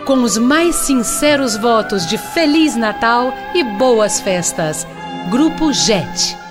com os mais sinceros votos de Feliz Natal e boas festas. Grupo JET.